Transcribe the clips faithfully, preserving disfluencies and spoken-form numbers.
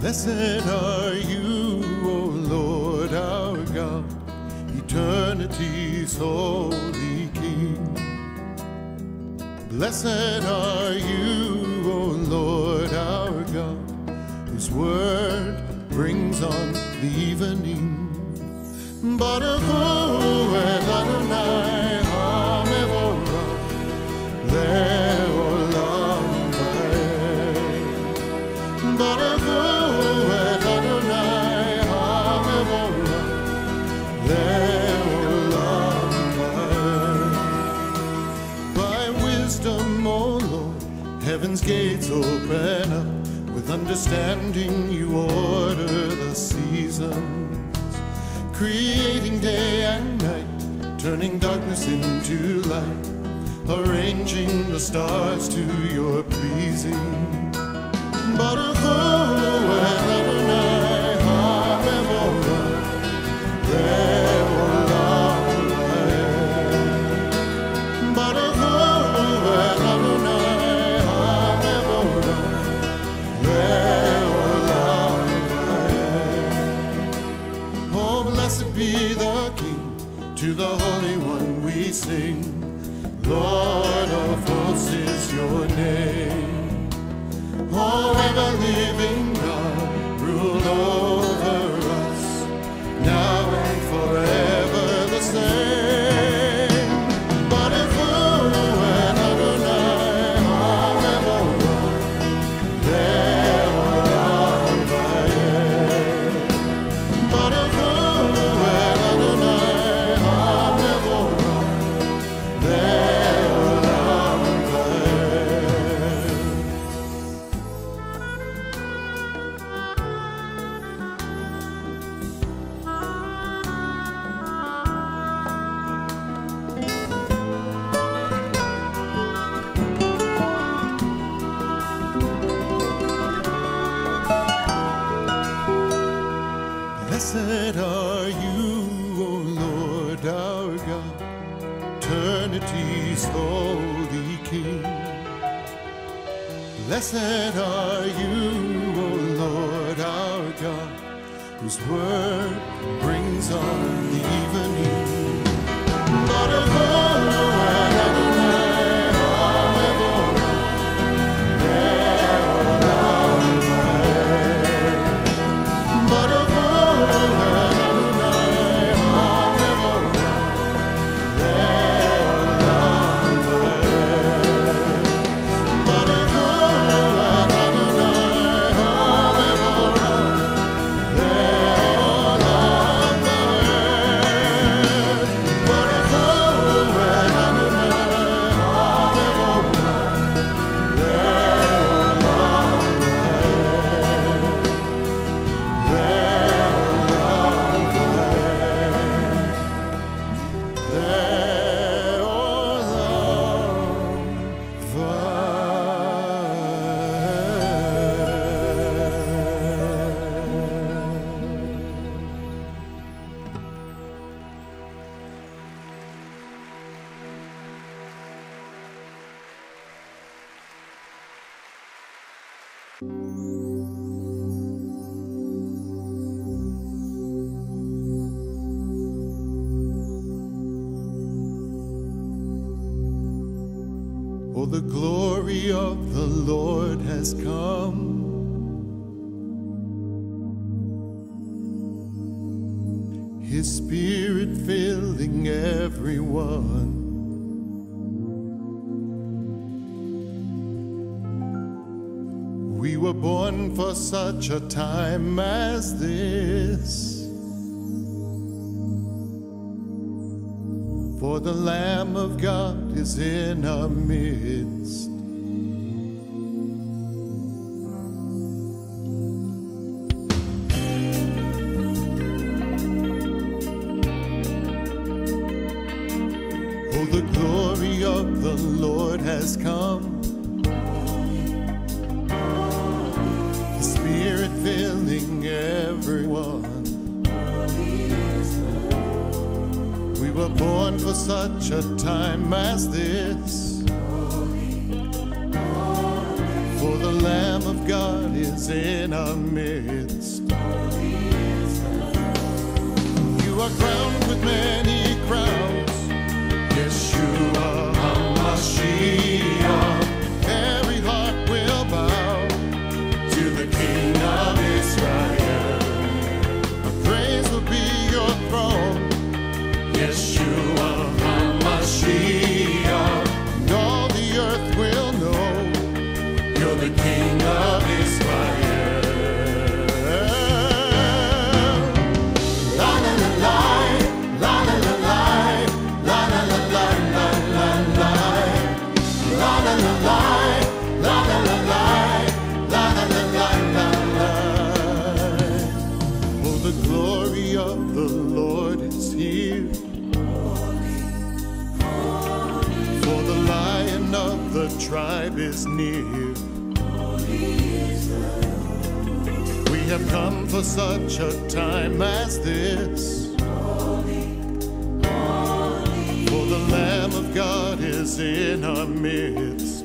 Blessed are you, O Lord our God, eternity's holy King. Blessed are you, O Lord our God, whose word brings on the evening. Baruch hu et Adonai ha-mevorach le'olam va'ed. Baruch hu et Adonai ha-mevorach le'olam va'ed. By wisdom, O Lord, heaven's gates open up. With understanding you order the seasons, creating day and night, turning darkness into light, arranging the stars to your pleasing. Baruch hu et Adonai ha-mevorach le'olam va'ed. Baruch hu et Adonai ha-mevorach le'olam va'ed. Oh, blessed be the King, to the Holy One we sing. Lord of hosts is your name. Oh, ever-living God, rule over us, now and forever the same. Baruch hu et Adonai ha-mevorach le'olam va'ed. Baruch hu et Adonai ha-mevorach le'olam va'ed. Blessed are you, O Lord our God, eternity's holy King. Blessed are you, O Lord our God, whose word brings on the evening. Baruch hu et Adonai ha-mevorach le'olam va'ed. Baruch hu et Adonai ha-mevorach le'olam va'ed. Baruch hu et Adonai ha-mevorach le'olam va'ed. Baruch hu et Adonai ha-mevorach le'olam Oh, the glory of the Lord has come. His Spirit filling everyone. We were born for such a time as this. For the Lamb of God is in our midst. Oh, the glory of the Lord has come. The Spirit filling everyone. We were born for such a time as this. For the Lamb of God is in our midst. You are crowned with many crowns. Yeshua HaMashiach. Every heart will bow to the King of Israel. Our praise will be your throne. Yeshua HaMashiach. And all the earth will know you're the King of Israel. The tribe is near. We have come for such a time as this. For the Lamb of God is in our midst.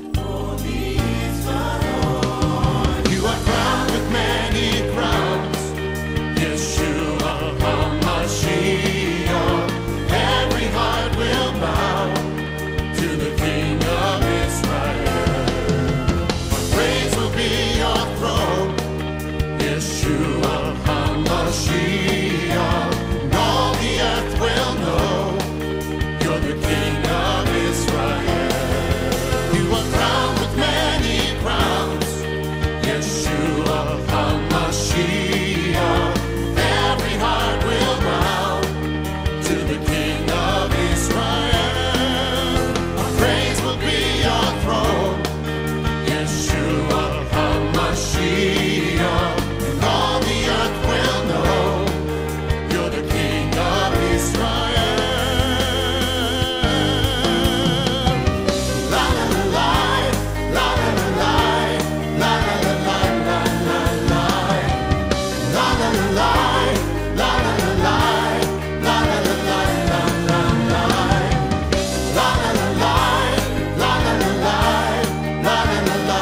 You are crowned with many crowns. Yeshua HaMashiach. Every heart will bow to the King of Israel. Our praise will be your throne. Yeshua HaMashiach. And all the earth will know you're the King of Israel. You are crowned with many crowns. Yeshua HaMashiach. Every heart will bow to the King of Israel. And all the earth will know you're the King of Israel. La la la la, la la la la, la la la la la la, la la la la, la la la la, la la la la la la, la la la la, la la la la, la la la la.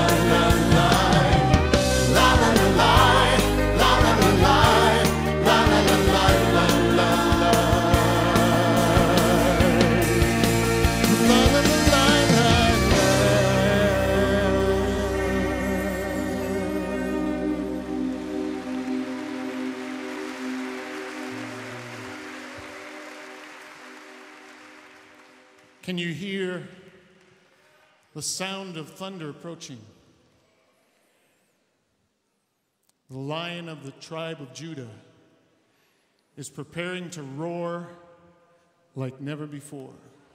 Can you hear the sound of thunder approaching? The Lion of the tribe of Judah is preparing to roar like never before.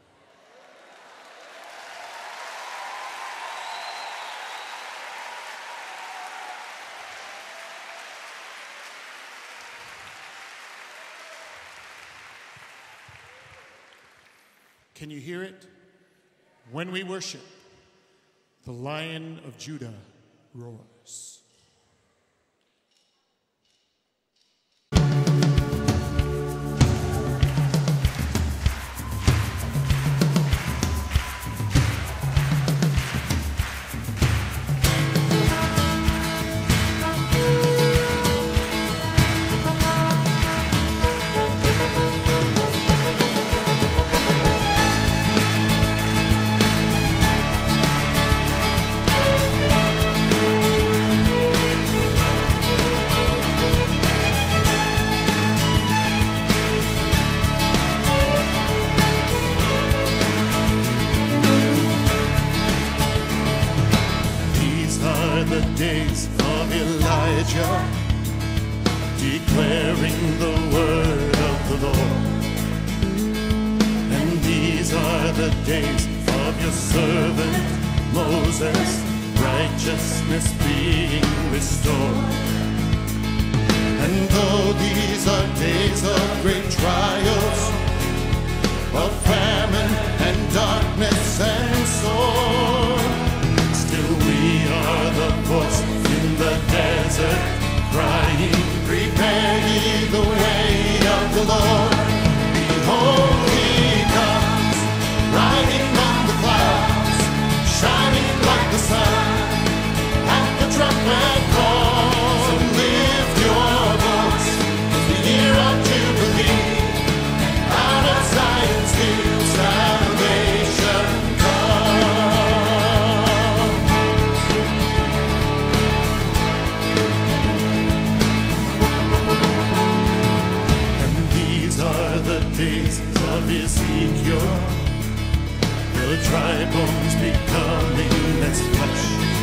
Can you hear it? When we worship, the Lion of Judah roars. Days of Elijah, declaring the word of the Lord. And these are the days of your servant Moses, righteousness being restored. And though these are days of great trials, of famine and darkness and sword, still we are the voice in the desert, crying, prepare ye the way of the Lord. Behold, he comes, riding on the clouds, shining like the sun. the dry bones becoming as flesh.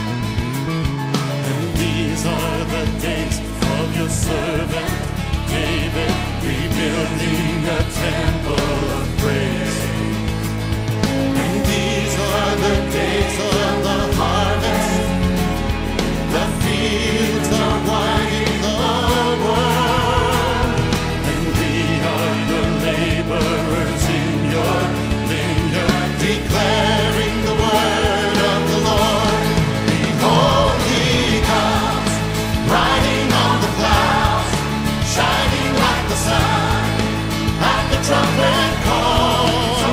And these are the days of your servant David, rebuilding a temple of praise. And these are the days of the harvest. The fields are wide in the world, and we are your laborers in your vineyard, declaring the word of the Lord. Behold, he comes, riding on the clouds, shining like the sun, at the trumpet call.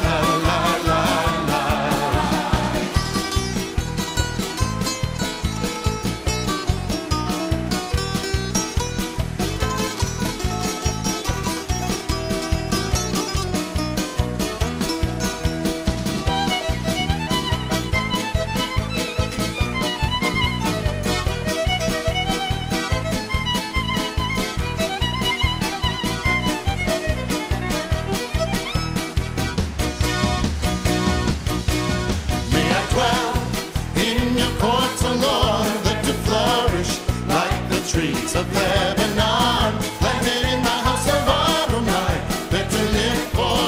streets of Lebanon, landed in the house of Adonai, there to live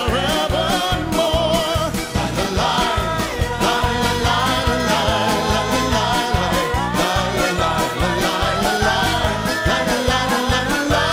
forevermore. La la la, la la la la la la la la la la la la la la la la la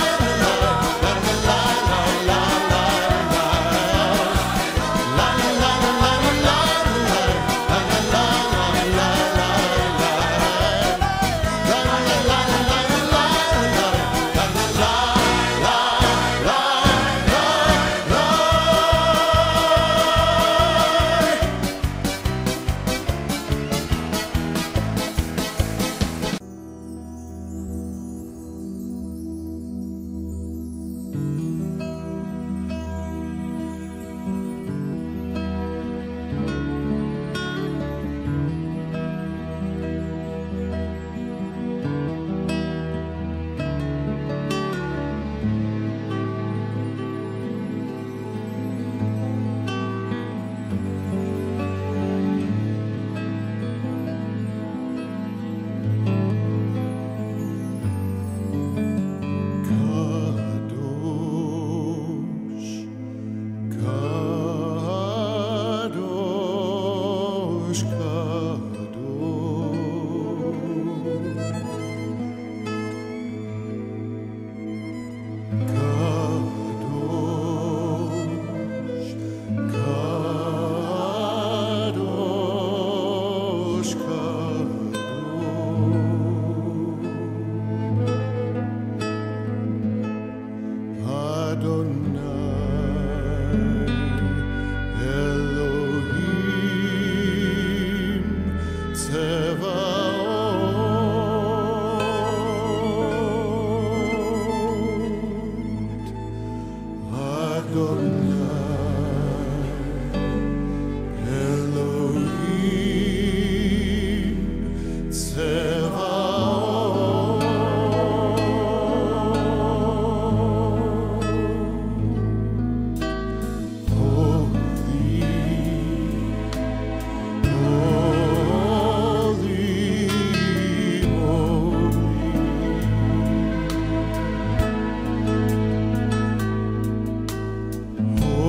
Oh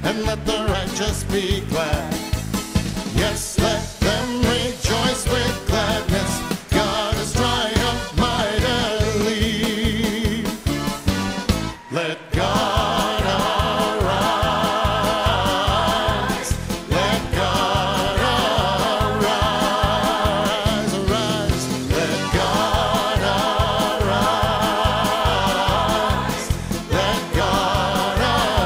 and let the righteous be glad. Yes, let them rejoice with gladness. God has triumphed mightily. Let God arise. Let God arise. Arise. Let God arise. Let God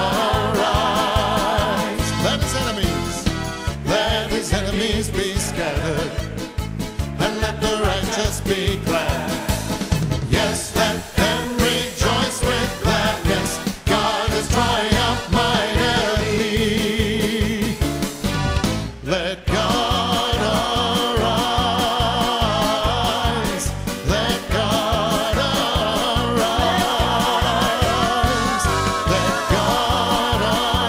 arise. Let his enemies, let his enemies be scattered, and let the righteous be glad. Yes, let them rejoice with gladness. God has triumphed mightily. Let God arise. Let God arise. Let God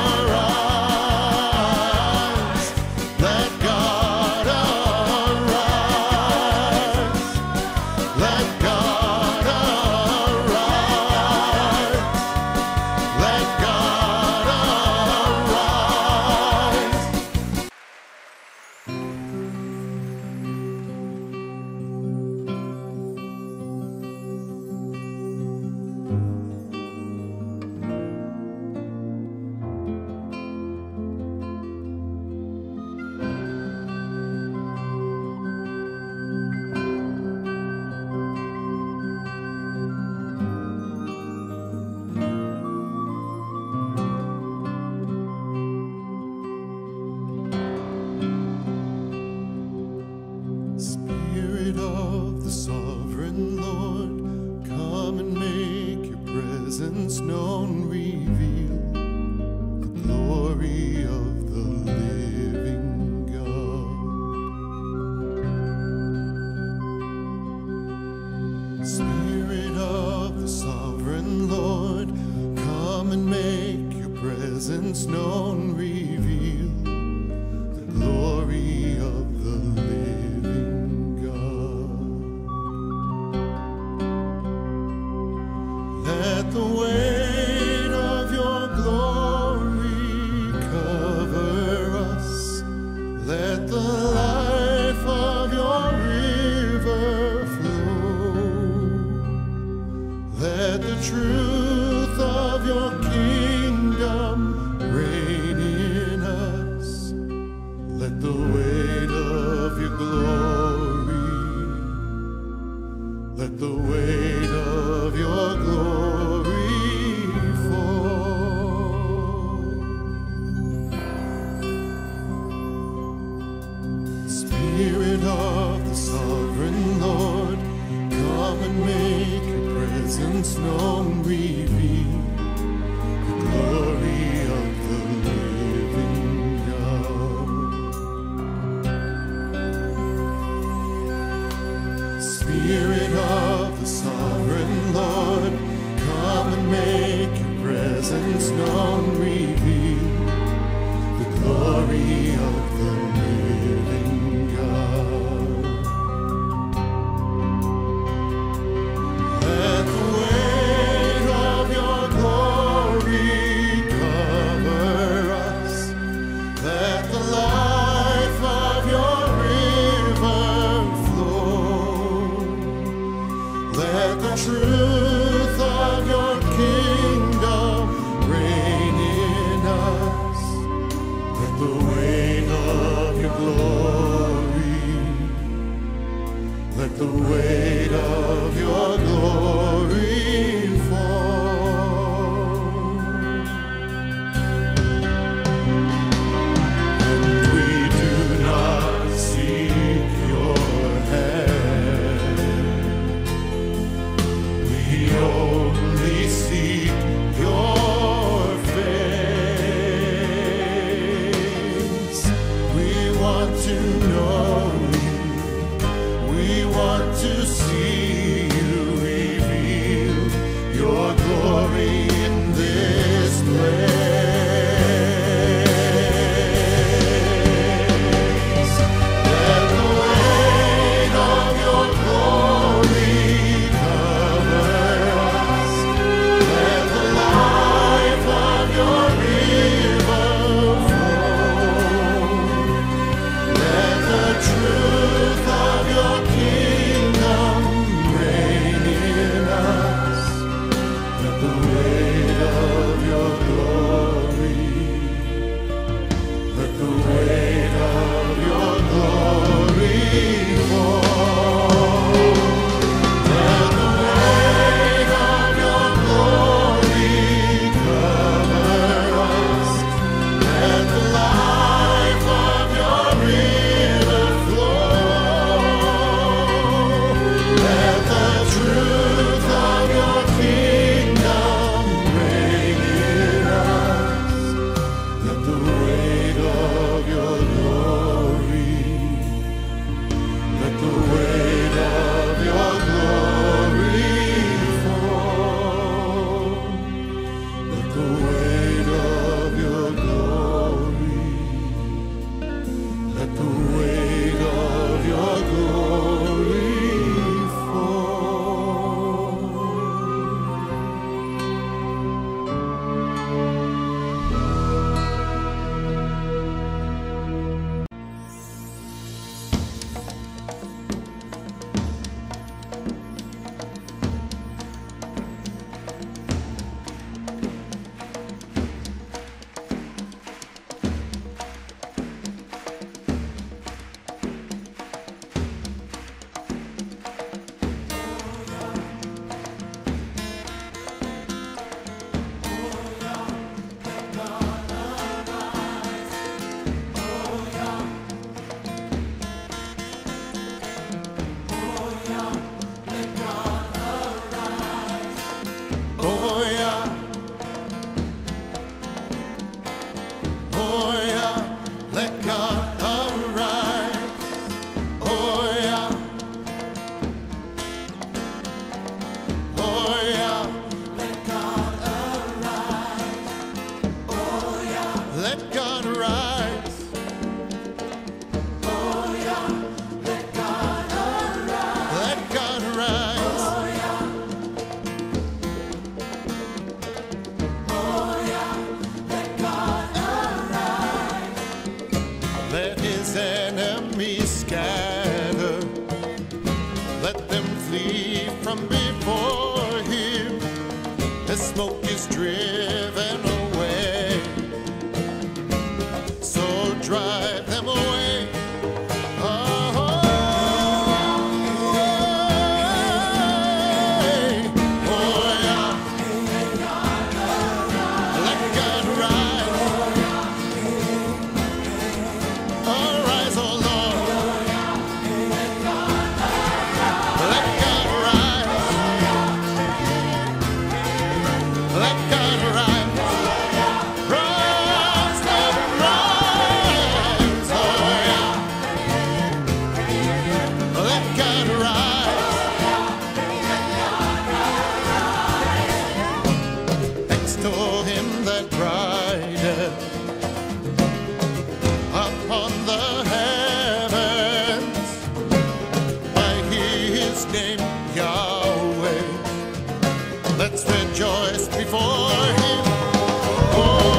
arise. Let God arise. Let God arise. Let God arise. Spirit of the sovereign Lord, come and make your presence known. Reveal the glory of the living God. Spirit of the sovereign Lord, come and make your presence known. Reveal the glory of the living God. Let the weight of your glory cover us. Let the life of your river flow. Let the truth of your kingdom reign in us. Let the weight of your glory, let the weight of your glory fall. Spirit of the sovereign Lord, come and make your presence known. Reveal the glory of the living God. Spirit of the sovereign Lord, come and make your presence known. Reveal the glory of the living God. Let the weight of your glory cover us. Let the life of your river flow. Let the truth of your kingdom reign in us. Let the weight of your glory, let the weight of your glory fall. And we do not seek your hand, we only seek your face. We want to know you, we want to see you. Reveal your glory in this place. Let the weight of your glory cover us. Let the life of your river Oh yeah, let God arise. Oh yeah. Oh yeah, let God arise. Oh yeah, let God arise. Oh yeah, let God arise. Let God arise. Oh yeah. Oh yeah, let God arise. Let his enemies scatter. Let them flee from before him. The smoke is driven away, so drive them away. Oh, oh yeah. Let God rise. Arise, oh Lord. Let God rise. Let God rise. Rise, let him rise. Oh yeah. Let God rise. Extol him that rideth upon the heavens, by his name Yahweh. Let's rejoice before him. Oh,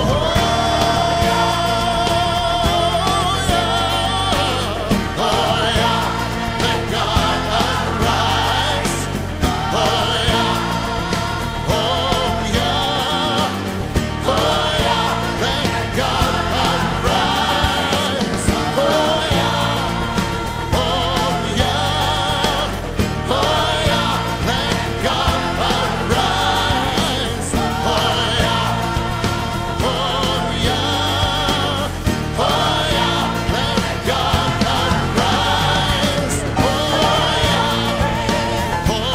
yeah. Oh, yeah. Let God arise. Oh, yeah. Oh, yeah. Oh, yeah. Let God arise. Oh, yeah. Oh, yeah. Oh, yeah. Let God arise. Oh, yeah. Oh, yeah. Oh, yeah. Let God arise. Oh, yeah. Oh, yeah. Oh,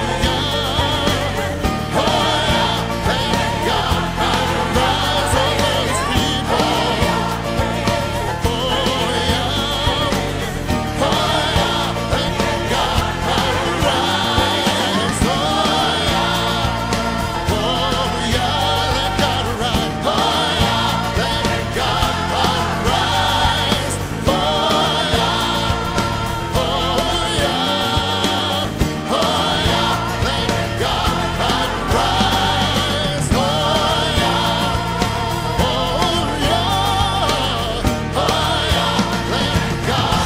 yeah. Let God arise. Oh, those people. Oh, yeah. Oh, yeah. Let God arise. Oh, yeah. Oh, yeah. Let God arise. Oh, yeah. Let God arise. Oh, yeah. Oh, yeah. Oh, yeah. Let God arise. Oh, yeah. Oh, yeah. Oh, yeah. Let God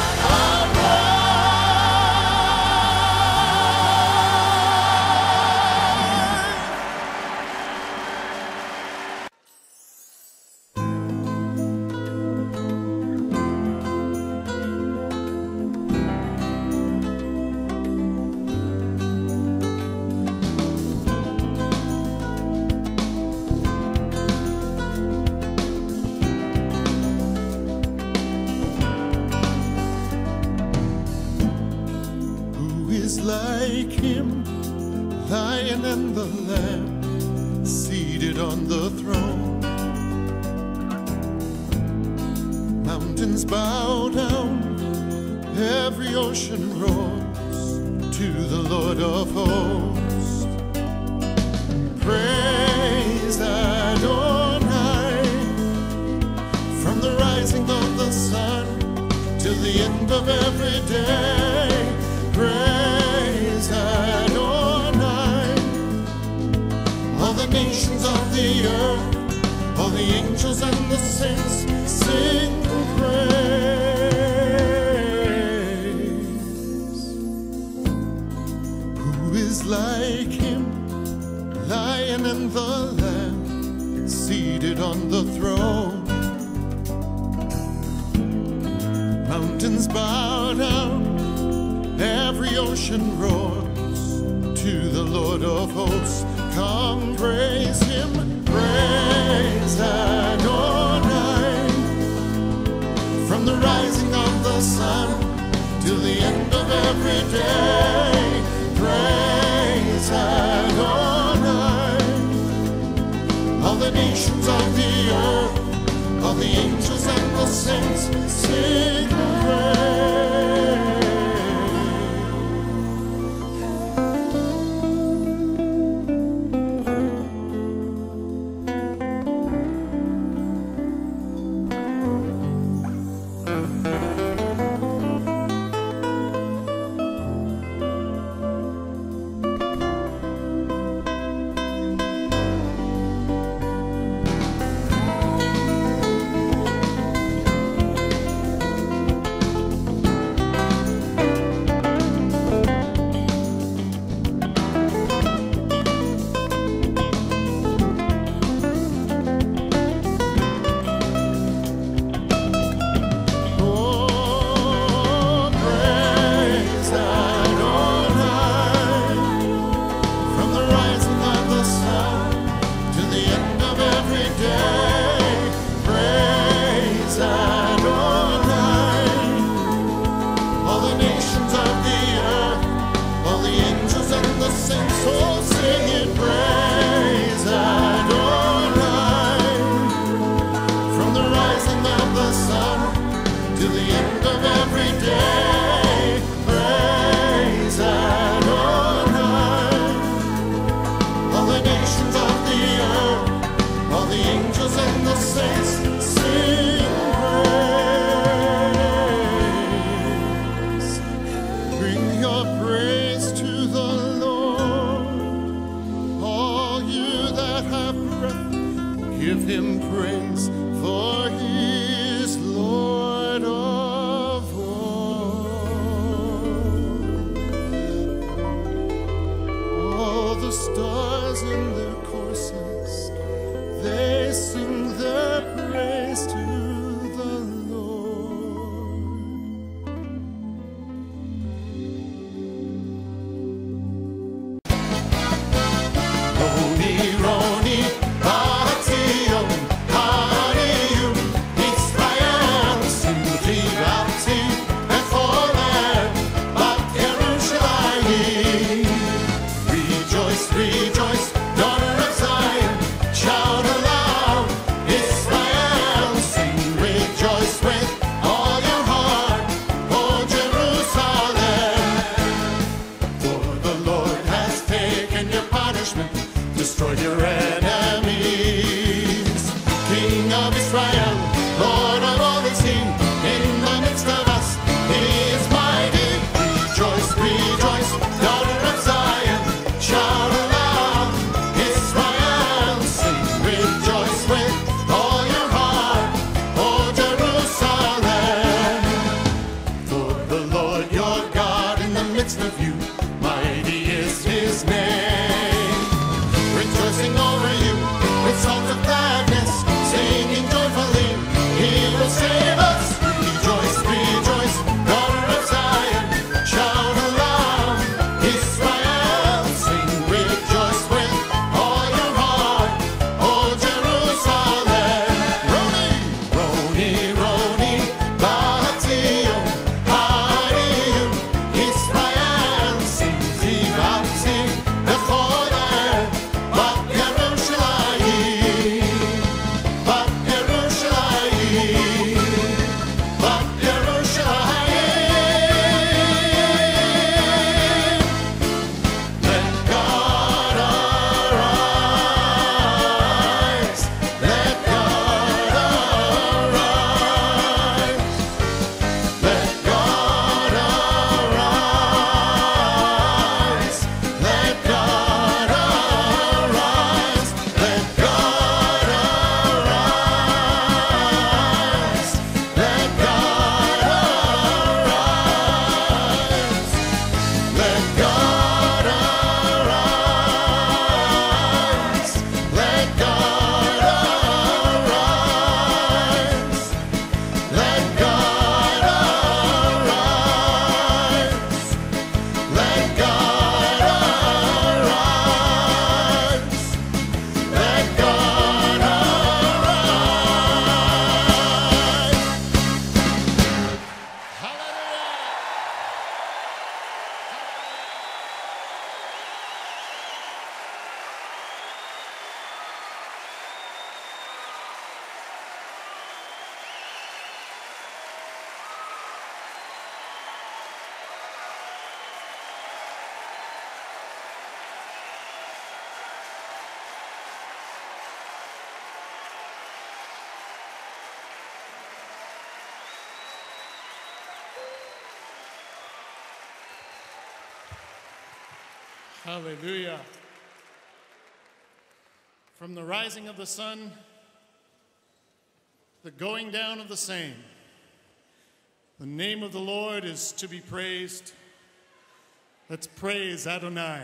Who is like him, Lion and the Lamb, seated on the throne? Mountains bow down, every ocean roars to the Lord of hosts. Praise Adonai, from the rising of the sun till the end of every day. Praise Adonai. All the nations of the earth, all the angels and the saints sing praise. Who is like him, Lion and the Lamb, seated on the throne? Mountains bow down, every ocean roars to the Lord of hosts. Come praise him, praise Adonai. From the rising of the sun till the end of every day. Praise Adonai. All the nations of the earth, all the angels of Israel, Lord of all is He, in the midst of us, He is mighty. Rejoice, rejoice, daughter of Zion, shout aloud, Israel, sing, rejoice with all your heart, O Jerusalem. For the Lord your God in the midst of you, mighty is His name. Rejoicing over you with songs of gladness, singing joyfully, He will save us. Rejoice, rejoice, daughter of Zion, shout aloud, Israel, sing, rejoice with all your heart, O Jerusalem. Roni, Roni, Roni, Bahatzion, Ha'ariyim, Israel, sing, Zivavzi, Bechol ha'er, Bat Yerushalayim, Bat Yerushalayim, Bat Yerushalayim. Let God arise, let God arise, let God arise, let God arise, let God arise, let God arise, let God arise, let God arise, let God arise, let God arise, let God arise. Hallelujah! Hallelujah. From the rising of the sun, the going down of the same, the name of the Lord is to be praised. Let's praise Adonai.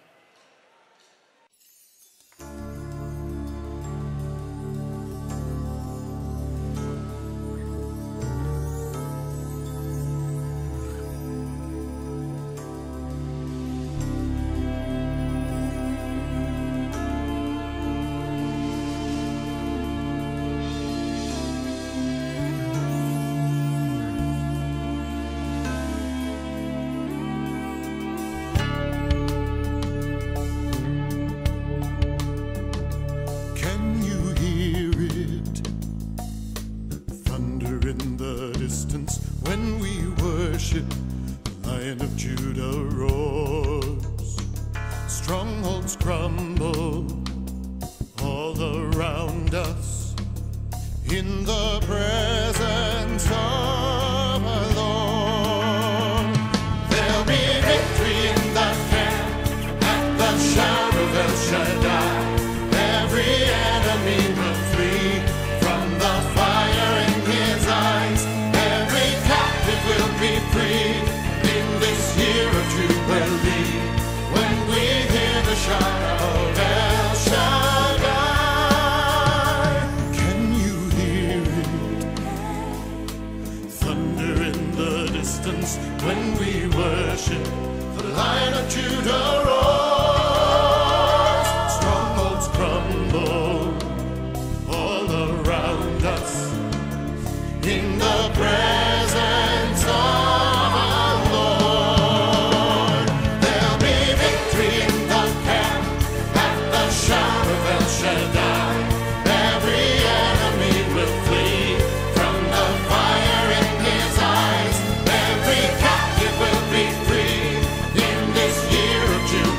Can you hear it? Thunder in the distance when we worship. The Lion of Judah roars. Strongholds crumble all around us in the presence of our Lord. There'll be victory in the camp at the shout of El Shaddai. Every enemy will flee from the fire in his eyes. Every captive will be freed in this year of Jubilee. When we hear the shout of El Shaddai, can you hear it? Thunder in the distance when we worship. The Lion of Judah roars. Strongholds crumble all around us in the presence of our Lord. There'll be victory in the camp at the shout of El Shaddai. Every enemy will flee from the fire in his eyes. Every captive will be free in this year of Jubilee.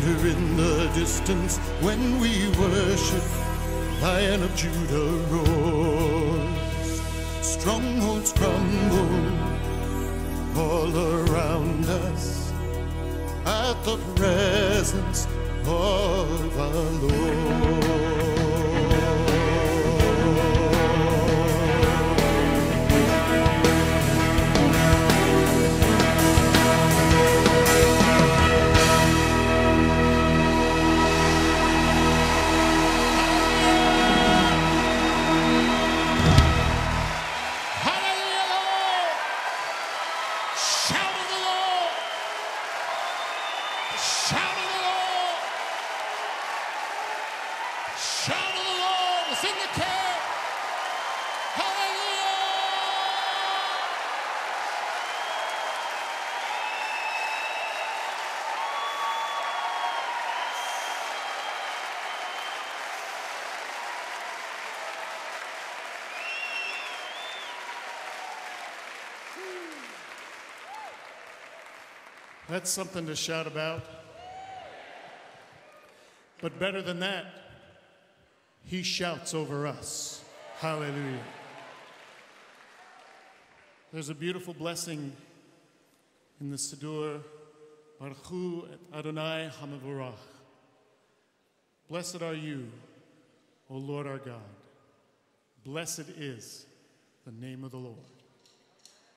hear in the distance when we worship, Lion of Judah roars. Strongholds crumble all around us at the presence of our Lord. That's something to shout about. But better than that, he shouts over us. Hallelujah. There's a beautiful blessing in the Siddur, Baruch Hu et Adonai HaMevorach. Blessed are you, O Lord our God. Blessed is the name of the Lord.